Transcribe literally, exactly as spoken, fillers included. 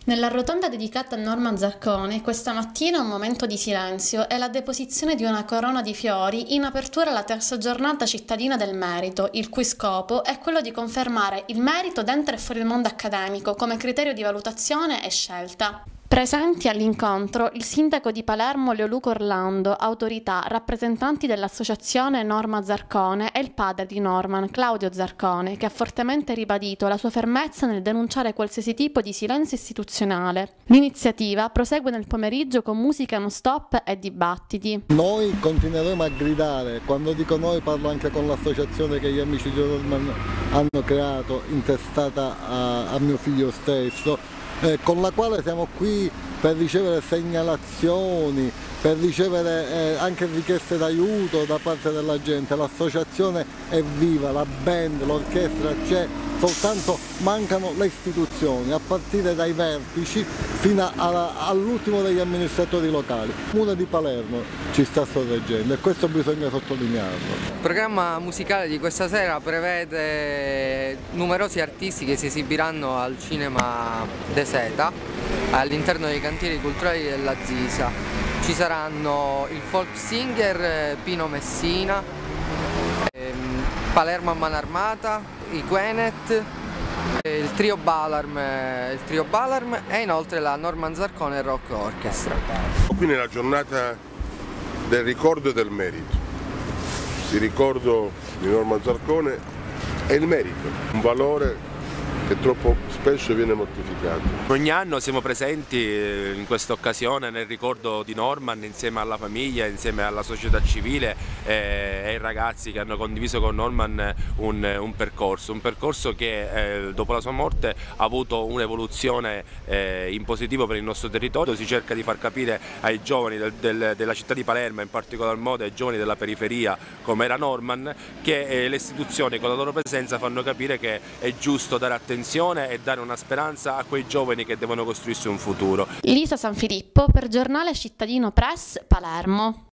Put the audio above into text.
Nella rotonda dedicata a Norman Zarcone, questa mattina un momento di silenzio e la deposizione di una corona di fiori in apertura alla terza giornata cittadina del merito, il cui scopo è quello di confermare il merito dentro e fuori il mondo accademico come criterio di valutazione e scelta. Presenti all'incontro il sindaco di Palermo Leoluco Orlando, autorità, rappresentanti dell'associazione Norma Zarcone e il padre di Norman, Claudio Zarcone, che ha fortemente ribadito la sua fermezza nel denunciare qualsiasi tipo di silenzio istituzionale. L'iniziativa prosegue nel pomeriggio con musica non stop e dibattiti. Noi continueremo a gridare, quando dico noi parlo anche con l'associazione che gli amici di Norman hanno creato, intestata a, a mio figlio stesso, Eh, con la quale siamo qui per ricevere segnalazioni, per ricevere eh, anche richieste d'aiuto da parte della gente. L'associazione è viva, la band, l'orchestra c'è, soltanto mancano le istituzioni, a partire dai vertici fino all'ultimo degli amministratori locali. Il Comune di Palermo ci sta sorreggendo e questo bisogna sottolinearlo. Il programma musicale di questa sera prevede numerosi artisti che si esibiranno al Cinema De Seta all'interno dei cantieri culturali della Zisa. Ci saranno il folk singer Pino Messina, ehm, Palermo a mano armata, i Quenet, il trio Balarm, il trio Balarm e inoltre la Norman Zarcone Rock Orchestra. Qui nella giornata del ricordo e del merito, il ricordo di Norman Zarcone è il merito, un valore che troppo spesso viene mortificato. Ogni anno siamo presenti in questa occasione nel ricordo di Norman insieme alla famiglia, insieme alla società civile e ai ragazzi che hanno condiviso con Norman un, un percorso, un percorso che eh, dopo la sua morte ha avuto un'evoluzione eh, in positivo per il nostro territorio. Si cerca di far capire ai giovani del, del, della città di Palermo, in particolar modo ai giovani della periferia come era Norman, che eh, le istituzioni con la loro presenza fanno capire che è giusto dare attenzione e dare una speranza a quei giovani che devono costruirsi un futuro. Lisa Sanfilippo per Giornale Cittadino Press, Palermo.